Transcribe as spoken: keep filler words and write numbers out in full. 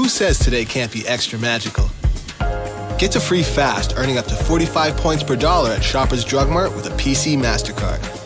Who says today can't be extra magical? Get to free fast, earning up to forty-five points per dollar at Shoppers Drug Mart with a P C Mastercard.